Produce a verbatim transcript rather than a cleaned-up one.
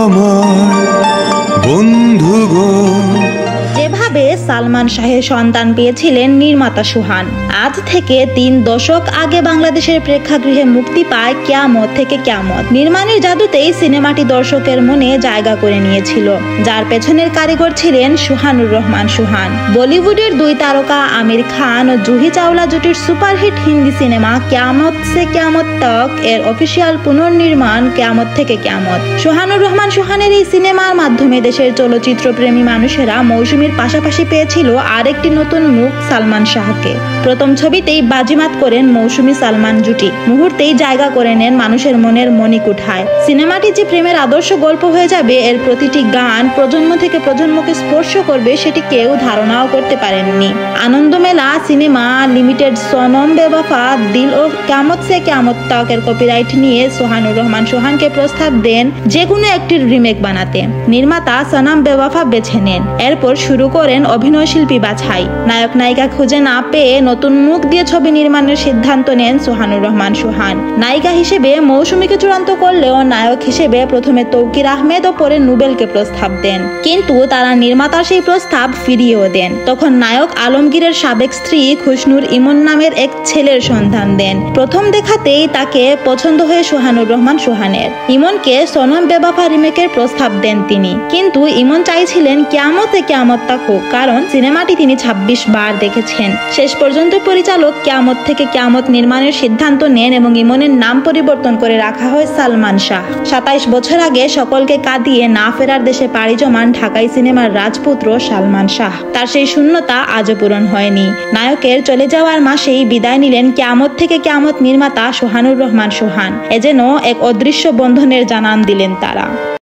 আমার বন্ধু গো। যেভাবে সালমান শাহের সন্তান পেয়েছিলেন নির্মাতা সুহান, আজ থেকে তিন দশক আগে বাংলাদেশের প্রেক্ষাগৃহে মুক্তি পায় কিয়ামত থেকে কিয়ামত। নির্মাণের জাদুতেই সিনেমাটি দর্শকের মনে জায়গা করে নিয়েছিল, যার পেছনের কারিগর ছিলেন সুহানুর রহমান সুহান। বলিউডের দুই তারকা আমির খান ও জুহি চাওলা জুটির সুপারহিট হিন্দি সিনেমা কিয়ামত সে কিয়ামত তক এর অফিসিয়াল পুনর্নির্মাণ কিয়ামত থেকে কিয়ামত। সুহানুর রহমান সুহানের এই সিনেমার মাধ্যমে দেশের চলচ্চিত্র প্রেমী মানুষেরা মৌসুমীর পাশাপাশি পেয়েছিল আরেকটি নতুন মুখ সালমান শাহকে। প্রথম ছবিতেই বাজিমাত করেন মৌসুমী সালমান জুটি, মুহূর্তেই জায়গা করে নেন মানুষের মনের মণিকুঠায়। সিনেমাটি যে প্রেমের আদর্শ গল্প হয়ে যাবে, এর প্রতিটি গান প্রজন্ম থেকে প্রজন্মকে স্পর্শ করবে, সেটি কেউ ধারণাও করতে পারেননি। আনন্দমেলা সিনেমা লিমিটেড সনম বেওয়াফা, দিল ও কিয়ামত সে কিয়ামত তক এর কপিরাইট নিয়ে সুহানুর রহমান সুহানকে প্রস্তাব দেন যে কোনো একটি রিমেক বানাতে। নির্মাতা সনম বেওয়াফা বেছে নেন। এরপর শুরু করেন অভিনয় শিল্পী বাছাই। নায়ক নায়িকা খুঁজে না পেয়ে নতুন মুখ দিয়ে ছবি নির্মাণের সিদ্ধান্ত নেন সুহানুর রহমান সুহান। নায়িকা হিসেবে মৌসুমীকে চূড়ান্ত করলেও নায়ক হিসেবে প্রথমে তৌকির আহমেদ ও পরে নুবেলকে প্রস্তাব দেন, কিন্তু তারা নির্মাতার সেই প্রস্তাব ফিরিয়েও দেন। তখন নায়ক আলমগীরের সাবেক স্ত্রী খুশনুর ইমন নামের এক ছেলের সন্ধান দেন। প্রথম দেখাতেই তাকে পছন্দ হয়ে সুহানুর রহমান সুহানের। ইমনকে সনম বেওয়াফা রিমেকের প্রস্তাব দেন তিনি, কিন্তু ইমন চাইছিলেন কিয়ামতে কিয়ামত তক হোক, কারণ সিনেমাটি তিনি ছাব্বিশ বার দেখেছেন। শেষ পর্যন্ত পরিচালক কিয়ামত থেকে কিয়ামত নির্মাণের সিদ্ধান্ত নেন এবং ইমনের নাম পরিবর্তন করে রাখা হয় সালমান শাহ। সাতাইশ বছর আগে সকলকে কাঁদিয়ে না ফেরার দেশে পাড়ি জমান ঢাকাই সিনেমার রাজপুত্র সালমান শাহ। তার সেই শূন্যতা আজও পূরণ হয়নি। নায়কের চলে যাওয়ার মাসেই বিদায় নিলেন কিয়ামত থেকে কিয়ামত নির্মাতা সুহানুর রহমান সুহান। এ যেন এক অদৃশ্য বন্ধনের জানান দিলেন তারা।